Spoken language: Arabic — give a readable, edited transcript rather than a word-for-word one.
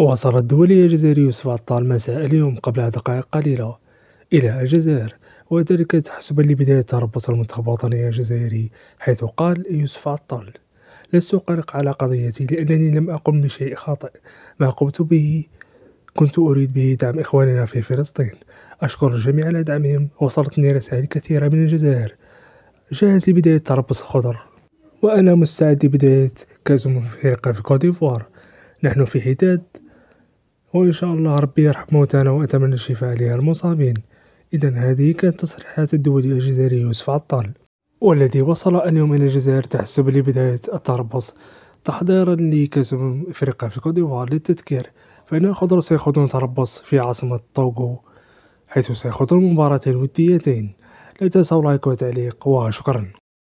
وصل الدولي الجزائري يوسف عطال مساء اليوم قبل دقائق قليلة إلى الجزائر، وذلك تحسبا لبداية تربص المنتخب الوطني الجزائري، حيث قال يوسف عطال: لست أقلق على قضيتي لأنني لم أقم بشيء خاطئ. ما قمت به كنت أريد به دعم إخواننا في فلسطين. أشكر الجميع على دعمهم. وصلتني رسائل كثيرة من الجزائر: جاهز لبداية تربص الخضر، وأنا مستعد لبداية كأس أفريقيا في كوتيفوار. نحن في حداد، وإن شاء الله ربي يرحم موتانا، وأتمنى الشفاء للمصابين. إذا هذه كانت تصريحات الدولي الجزائري يوسف عطال، والذي وصل اليوم إلى الجزائر تحسبا لبداية التربص تحضيرا لكأس أفريقيا في كوتيفوار. للتذكير، فإن الخضر سيخوضون تربص في عاصمة طوغو، حيث سيخوضون مباراتين وديتين. لا تنسوا لايك وتعليق، وشكرا.